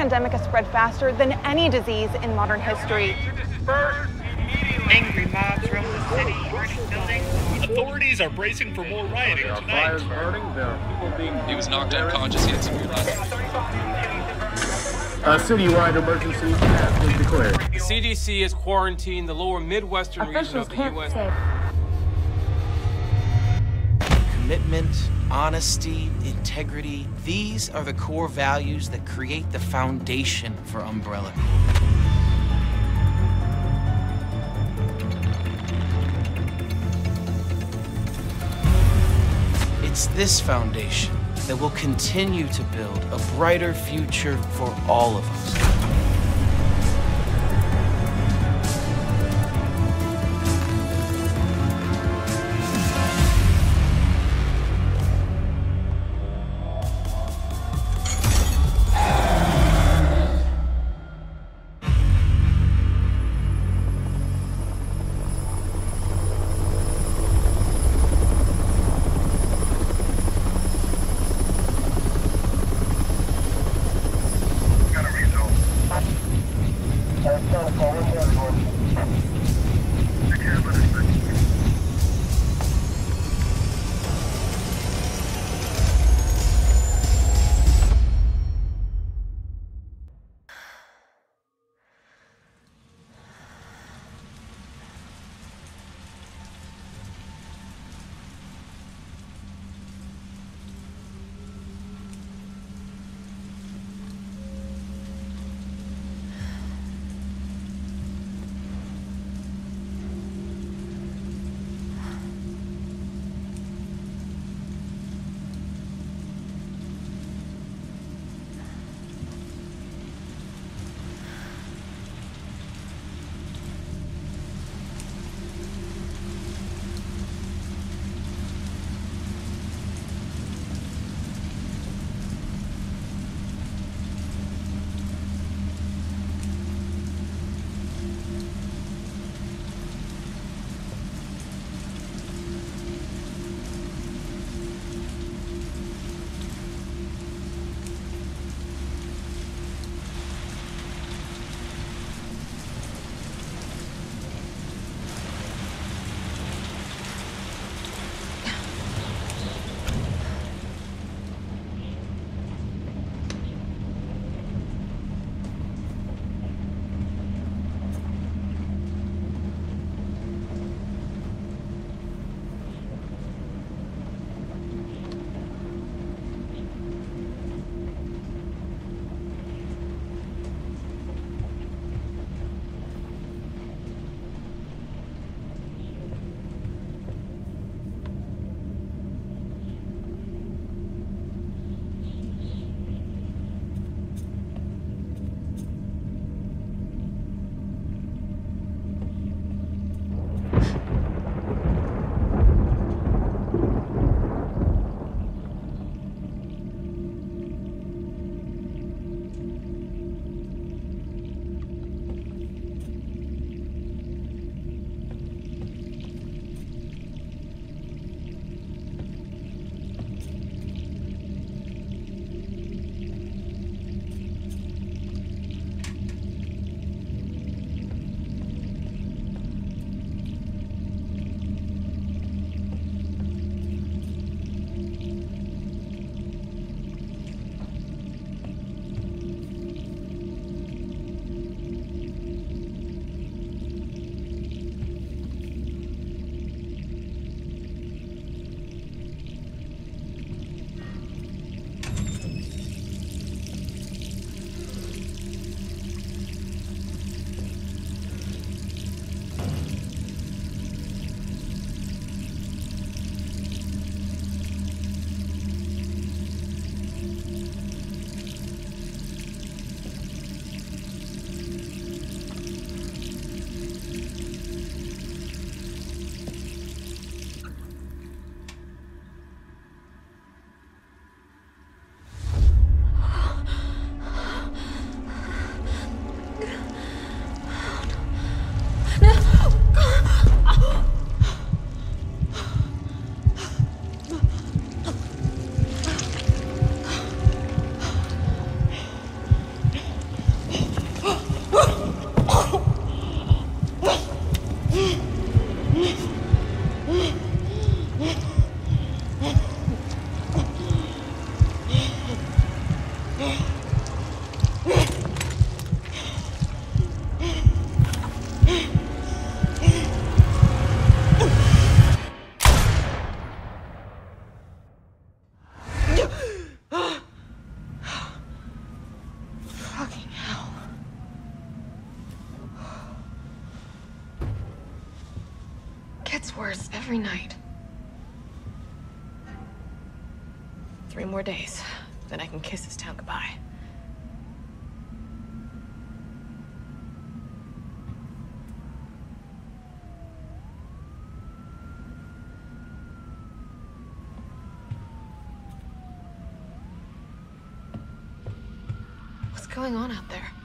pandemic has spread faster than any disease in modern history. Angry mobs roam the city, burning buildings. Authorities are bracing for more rioting tonight. Fires burning, there are people being... He was knocked unconscious, he had severe lung. A citywide emergency has been declared. The CDC has quarantined the lower Midwestern region of the U.S. Commitment, honesty, integrity, these are the core values that create the foundation for Umbrella Corps. It's this foundation that will continue to build a brighter future for all of us. gets worse every night. 3 more days, then I can kiss this town goodbye. What's going on out there?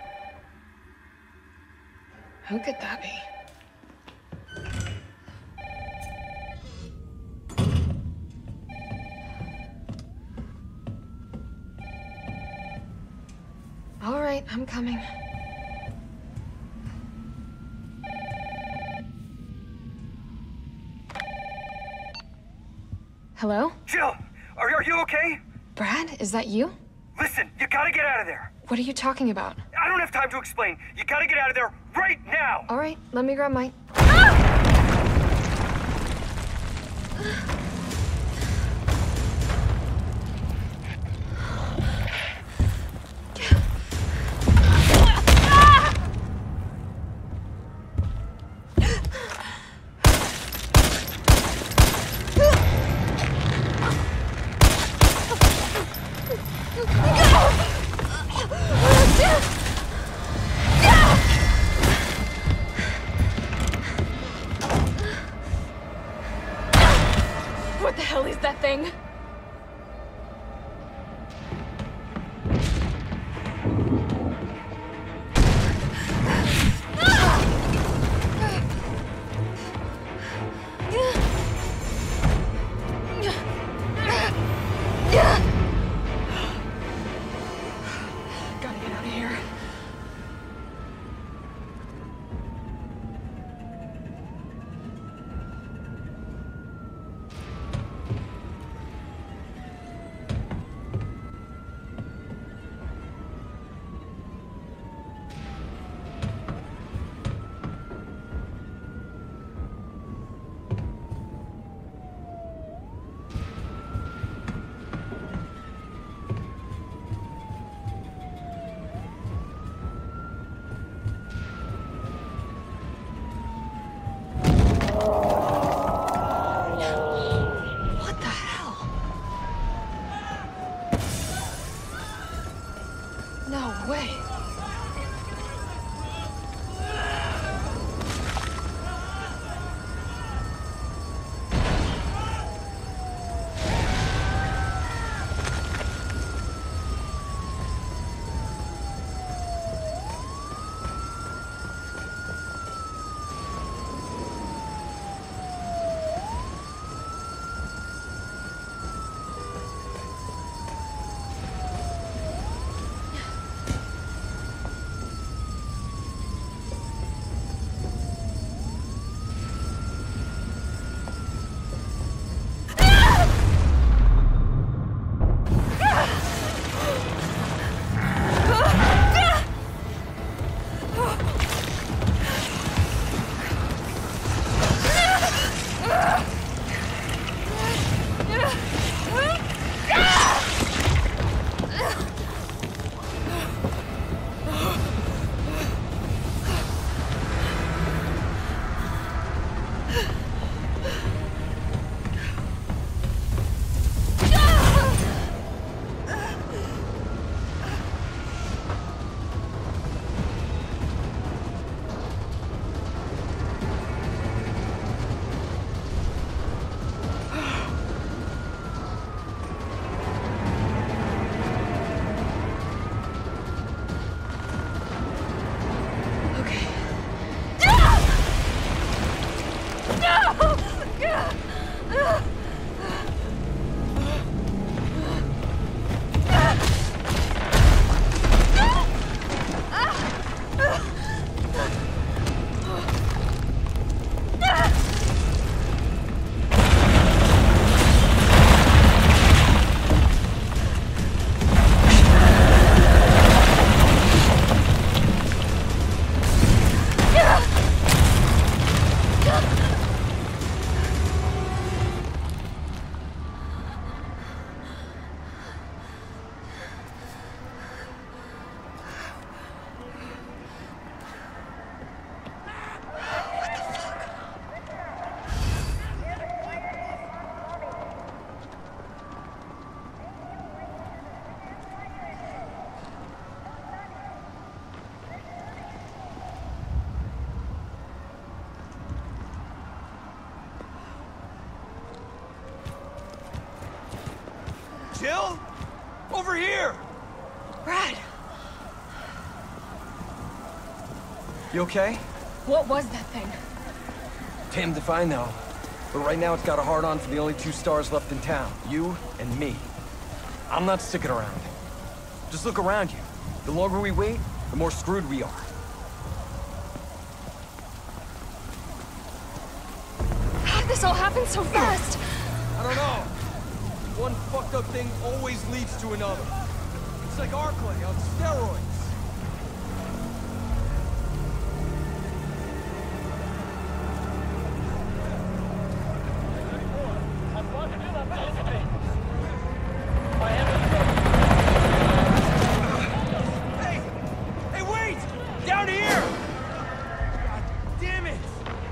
Who could that be? right, I'm coming. Hello? Jill, are you okay? Brad, is that you? Listen, you gotta get out of there. What are you talking about? I don't have time to explain. You gotta get out of there right now. All right, let me grab my... What the hell is that thing? Gotta get out of here. What the hell? No way. Jill? Over here! Brad, You okay? what was that thing? Damned if I know. But right now it's got a hard-on for the only 2 stars left in town. You and me. I'm not sticking around. Just look around you. The longer we wait, the more screwed we are. How'd this all happen so fast? I don't know. One fucked up thing always leads to another. It's like Arclay on steroids. Hey, wait! Down here! God damn it!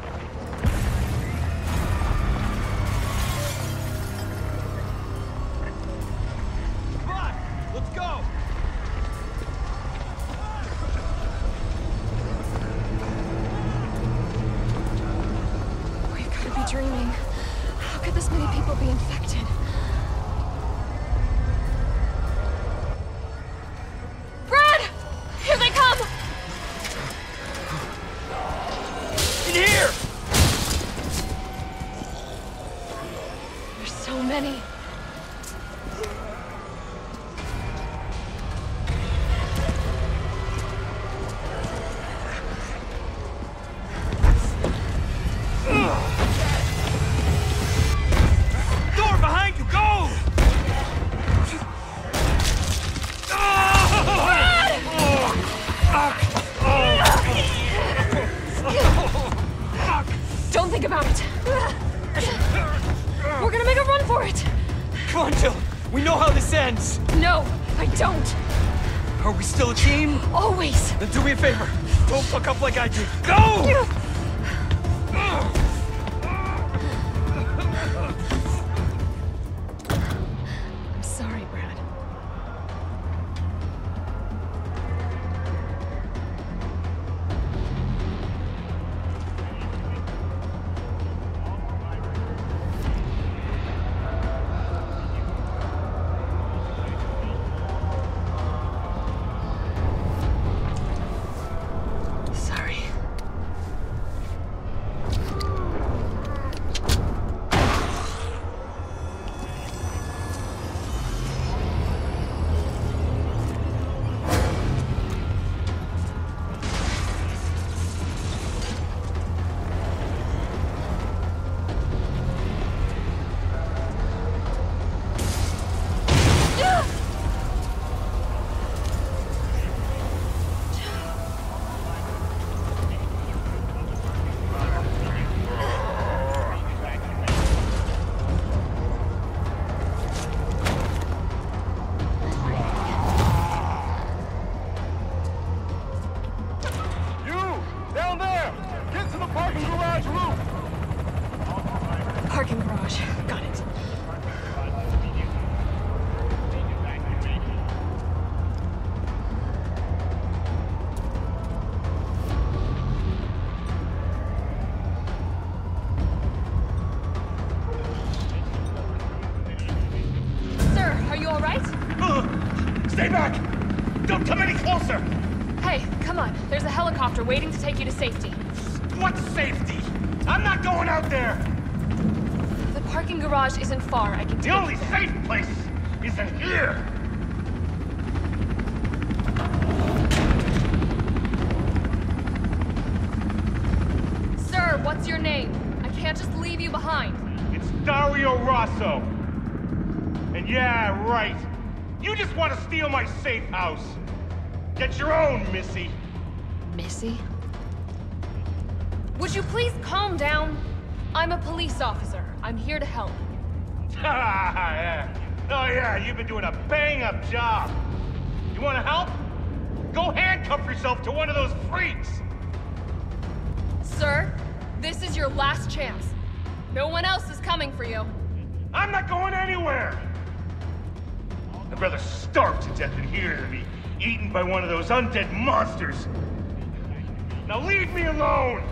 Come on, let's go! We've got to be dreaming. How could this many people be infected? Brad! Here they come! In here! There's so many. Door behind you, go! Don't think about it. We're gonna make a run for it. Come on, Jill. We know how this ends. No, I don't. Are we still a team? Always. Then do me a favor. Don't fuck up like I did. Go! I'm sorry, Brad. Sorry. Parking garage. Got it. Sir, are you all right? Stay back! Don't come any closer! Hey, come on. There's a helicopter waiting to take you to safety. What safety? I'm not going out there! The parking garage isn't far. I can The take only you there. safe place is in here! Sir, what's your name? I can't just leave you behind. It's Dario Rosso. And yeah, right. You just want to steal my safe house. Get your own, Missy. Missy? Would you please calm down? I'm a police officer. I'm here to help. Yeah. Oh yeah, you've been doing a bang-up job. You want to help? Go handcuff yourself to one of those freaks. Sir, this is your last chance. No one else is coming for you. I'm not going anywhere. I'd rather starve to death in here than be eaten by one of those undead monsters. Now leave me alone.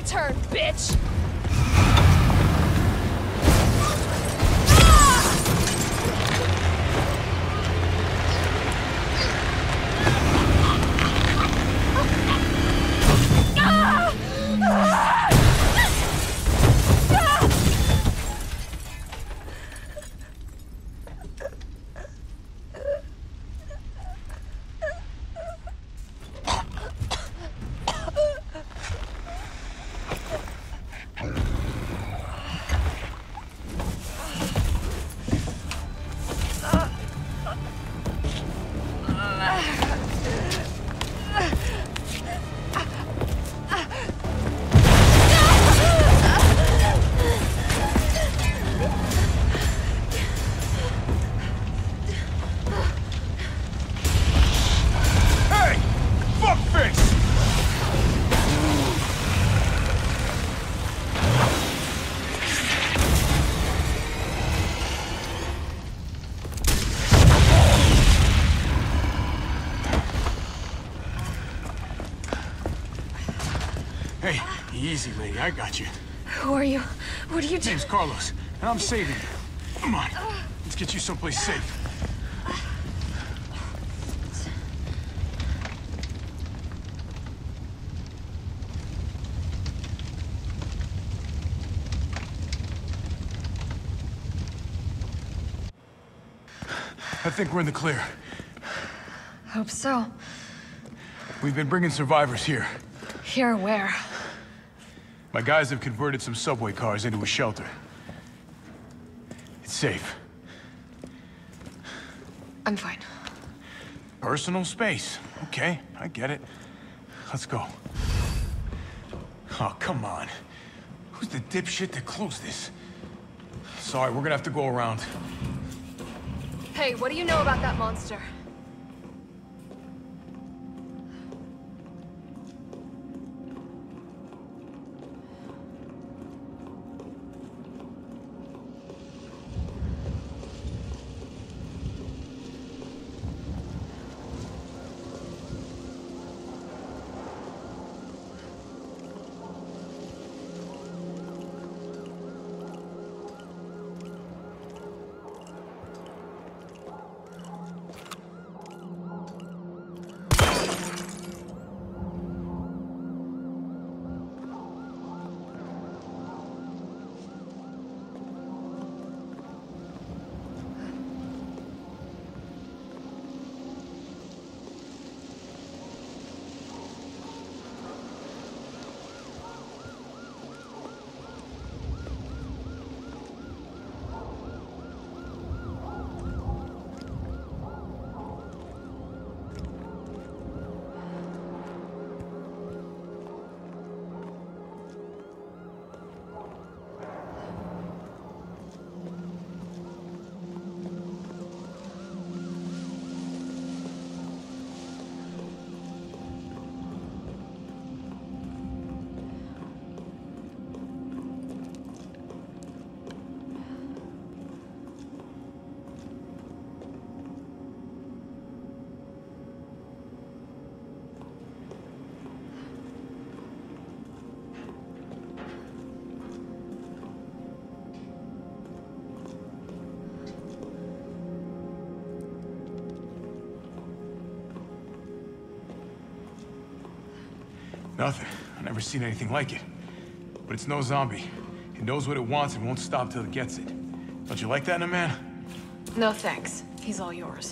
turn, bitch! Hey, easy, lady. I got you. Who are you? What are you doing? Name's Carlos, and I'm saving you. Come on. Let's get you someplace safe. I think we're in the clear. Hope so. We've been bringing survivors here. Here where? My guys have converted some subway cars into a shelter. It's safe. I'm fine. Personal space. Okay, I get it. Let's go. Oh, come on. Who's the dipshit that closed this? Sorry, we're gonna have to go around. Hey, what do you know about that monster? Nothing. I've never seen anything like it. But it's no zombie. It knows what it wants and won't stop till it gets it. Don't you like that in a man? No thanks. He's all yours.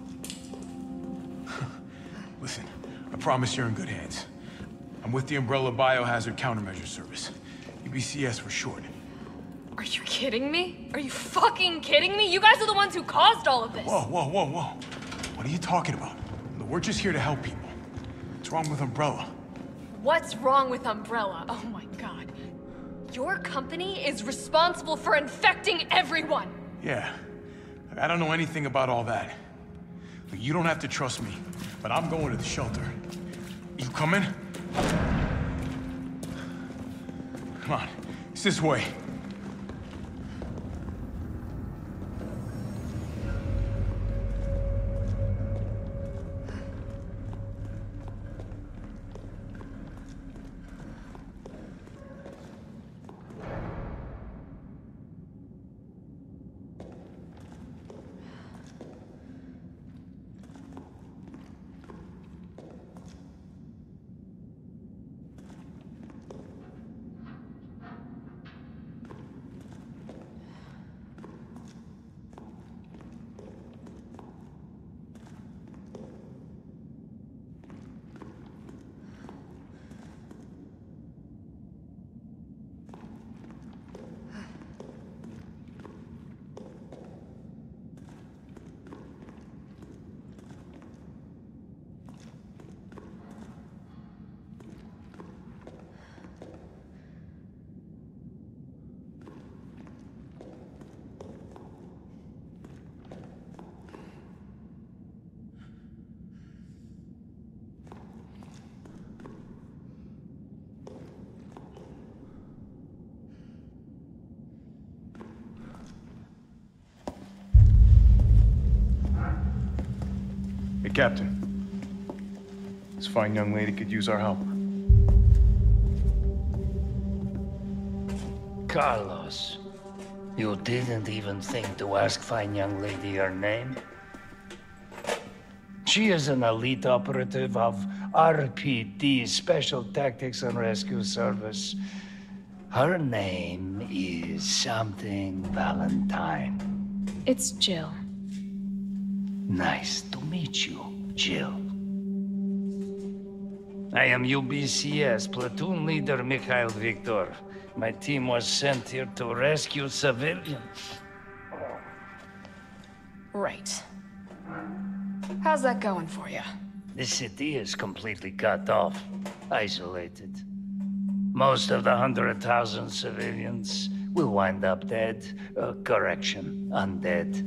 Listen, I promise you're in good hands. I'm with the Umbrella Biohazard Countermeasure Service. UBCS for short. Are you kidding me? Are you fucking kidding me? You guys are the ones who caused all of this! Whoa, whoa, whoa, whoa. What are you talking about? Look, we're just here to help people. What's wrong with Umbrella? What's wrong with Umbrella? Oh my god. Your company is responsible for infecting everyone! Yeah. I don't know anything about all that. Look, you don't have to trust me, but I'm going to the shelter. You coming? Come on. It's this way. Captain. This fine young lady could use our help. Carlos, you didn't even think to ask fine young lady her name? She is an elite operative of RPD, Special Tactics and Rescue Service. Her name is something Valentine. It's Jill. Nice to meet you, Jill. I am UBCS Platoon Leader Mikhail Viktor. My team was sent here to rescue civilians. Right. How's that going for you? The city is completely cut off, isolated. Most of the 100,000 civilians will wind up dead. Correction, undead.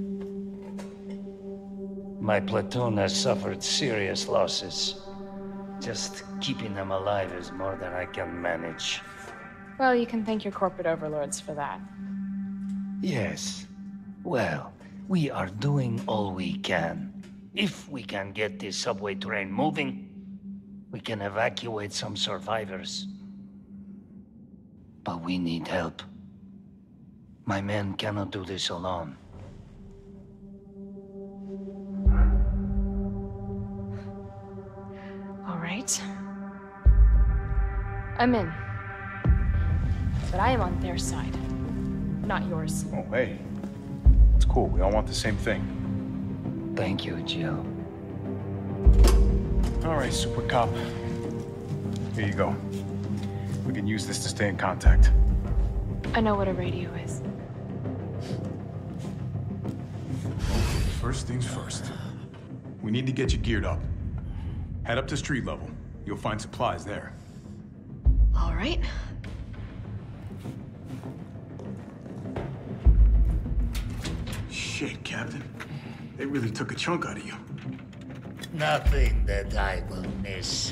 My platoon has suffered serious losses. Just keeping them alive is more than I can manage. Well, you can thank your corporate overlords for that. Yes. Well, we are doing all we can. If we can get this subway train moving, we can evacuate some survivors. But we need help. My men cannot do this alone. All right. I'm in. But I am on their side, not yours. Oh, hey. It's cool. We all want the same thing. Thank you, Jill. All right, Super Cop. Here you go. We can use this to stay in contact. I know what a radio is. First things first. We need to get you geared up. Head up to street level. You'll find supplies there. All right. Shit, Captain. They really took a chunk out of you. Nothing that I will miss.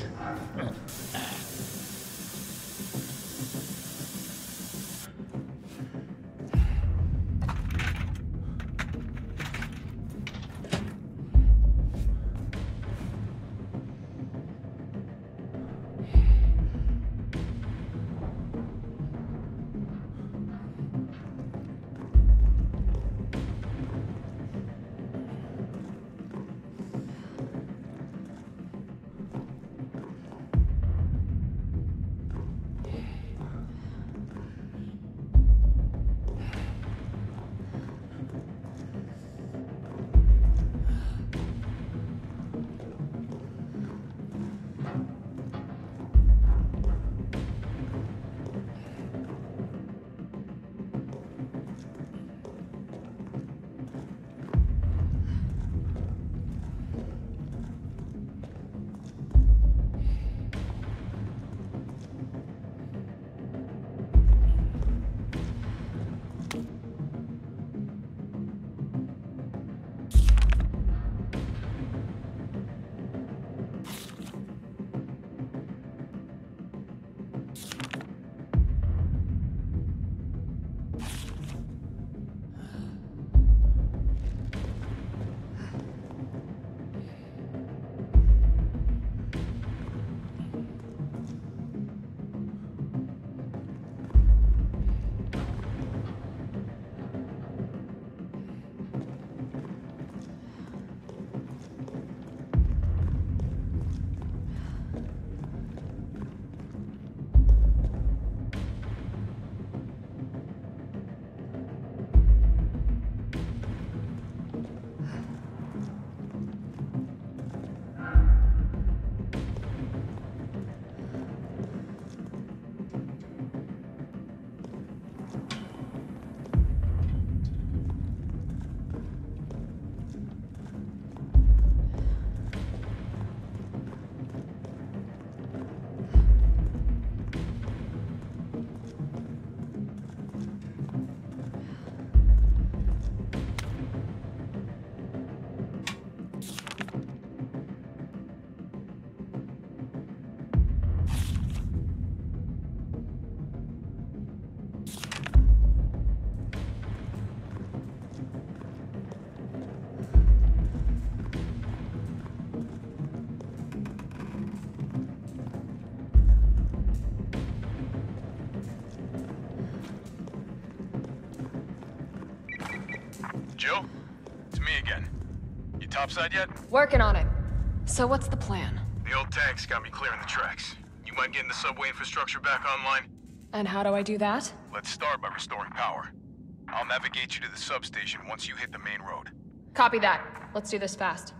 Jill? It's me again. You topside yet? Working on it. So what's the plan? The old tanks got me clearing the tracks. You mind getting the subway infrastructure back online? And how do I do that? Let's start by restoring power. I'll navigate you to the substation once you hit the main road. Copy that. Let's do this fast.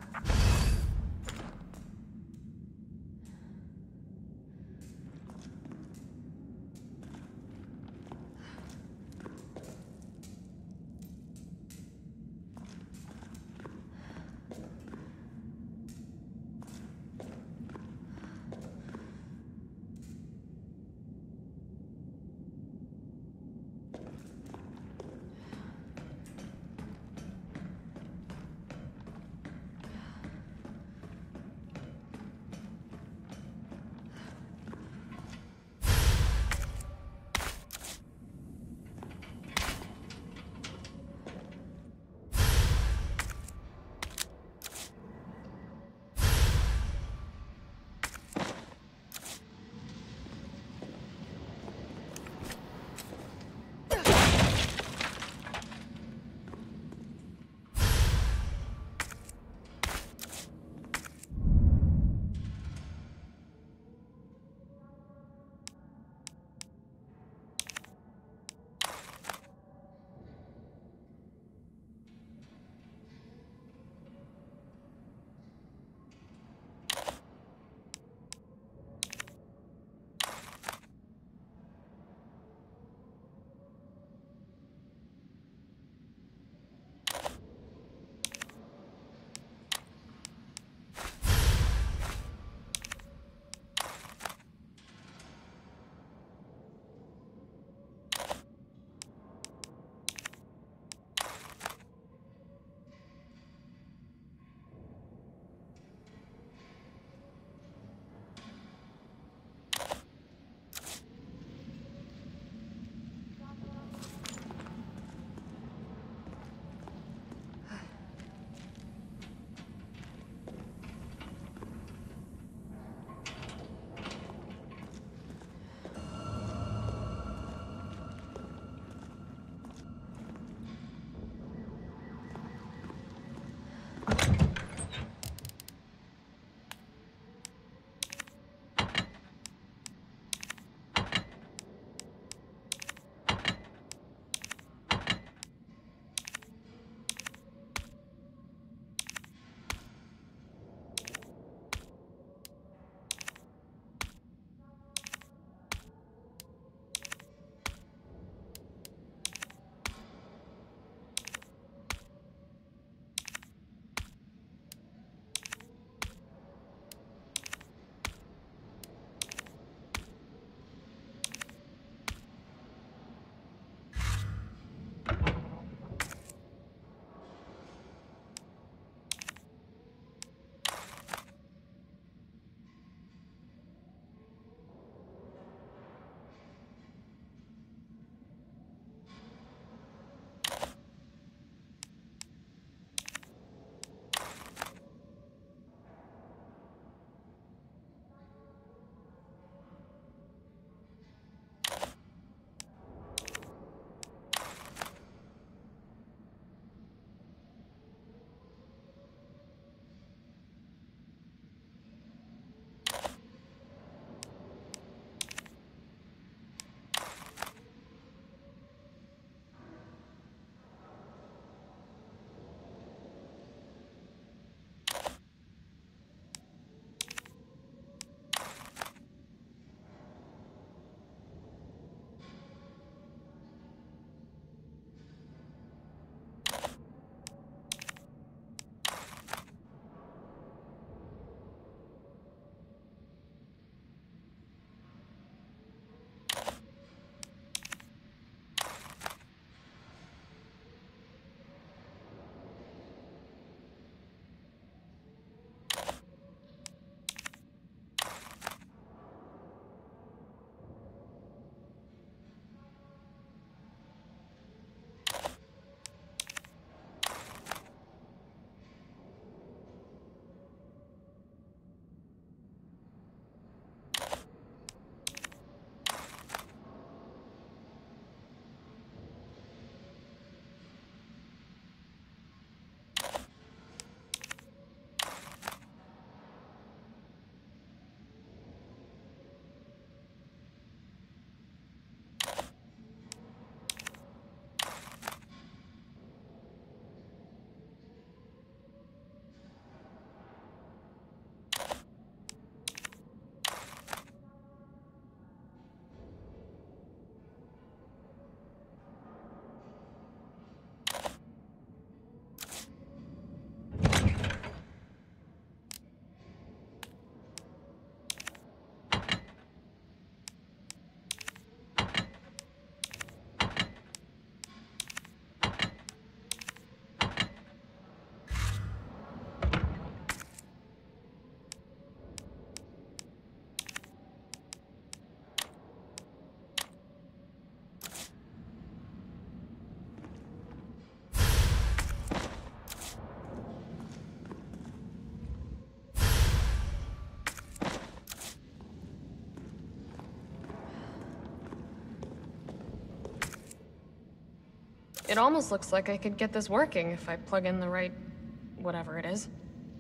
It almost looks like I could get this working if I plug in the right... whatever it is.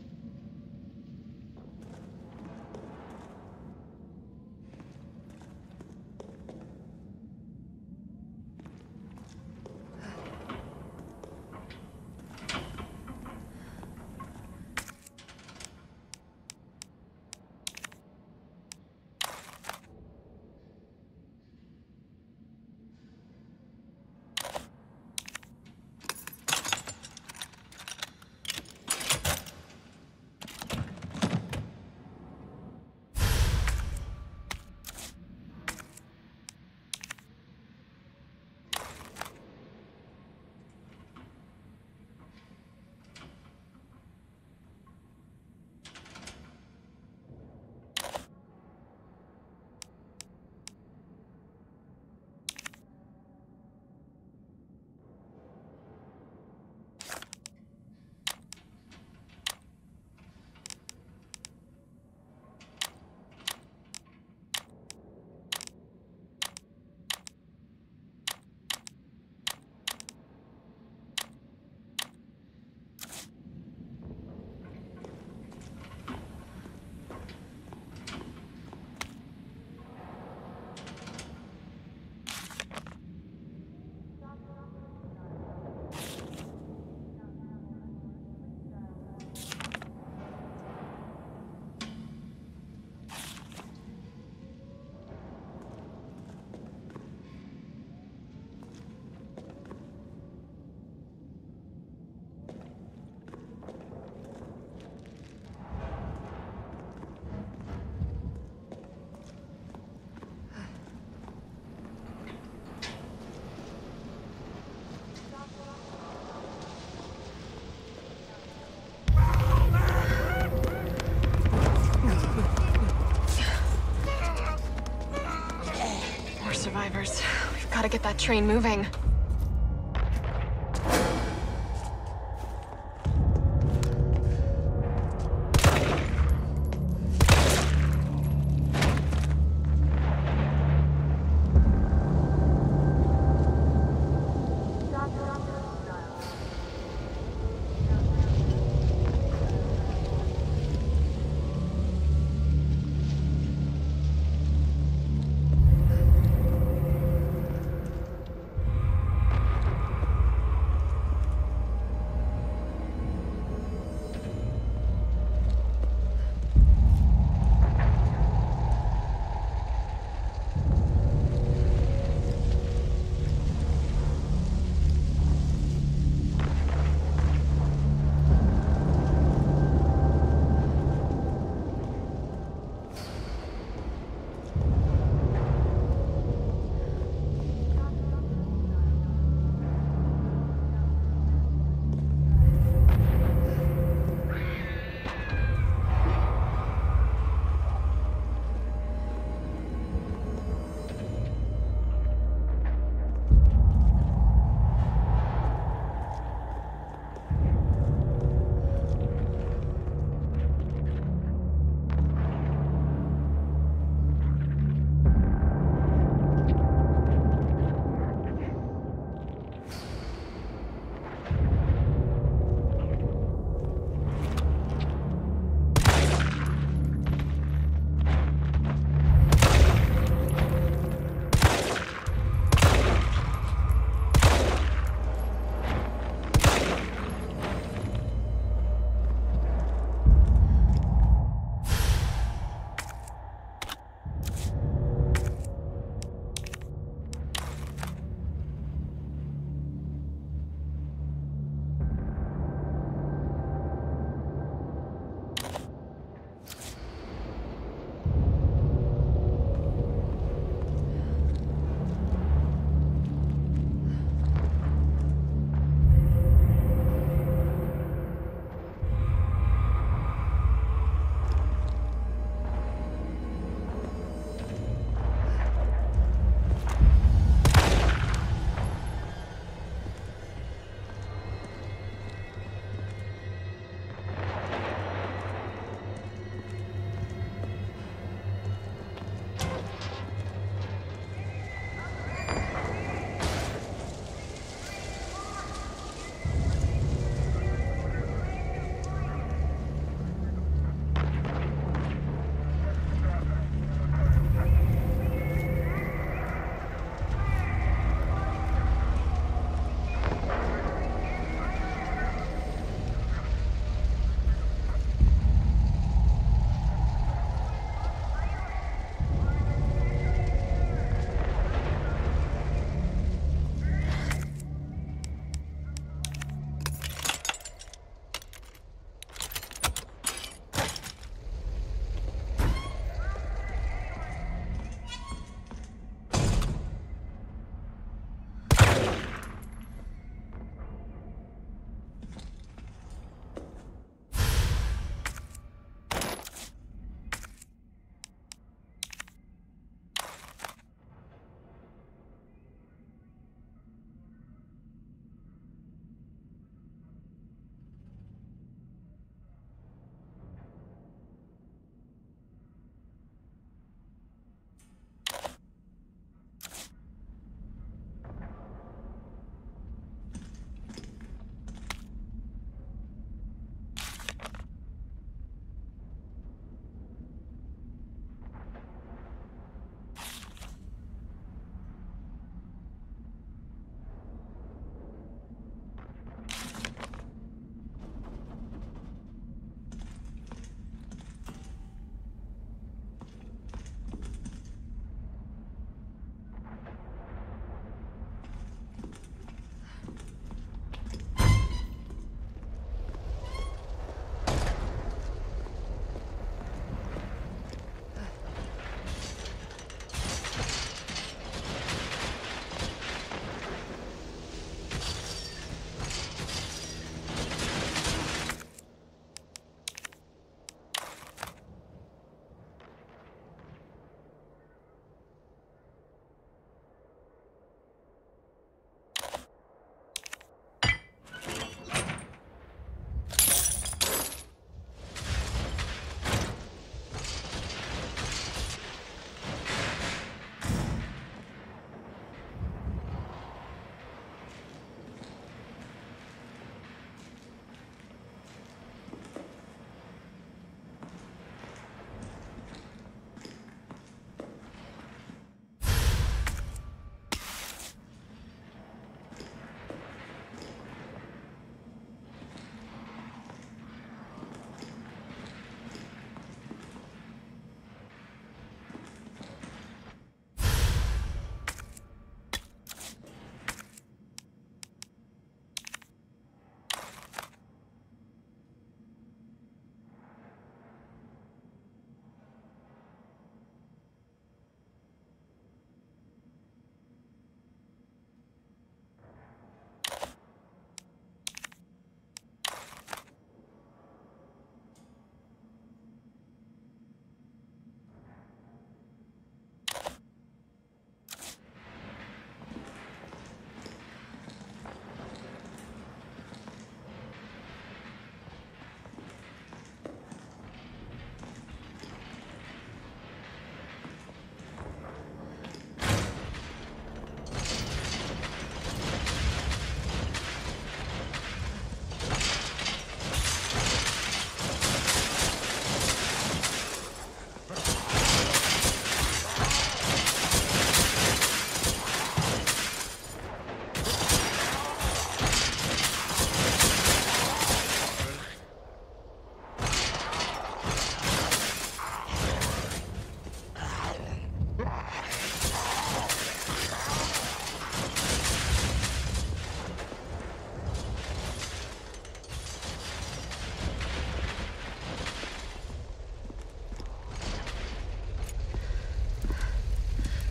Survivors. We've got to get that train moving.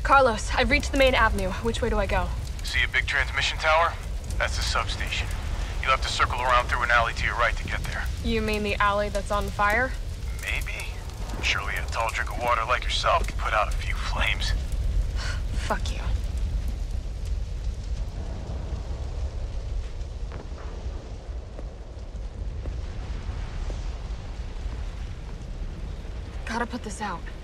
Carlos, I've reached the main avenue. Which way do I go? See a big transmission tower? That's the substation. You'll have to circle around through an alley to your right to get there. You mean the alley that's on fire? Maybe. Surely a tall drink of water like yourself can put out a few flames. Fuck you. Gotta put this out.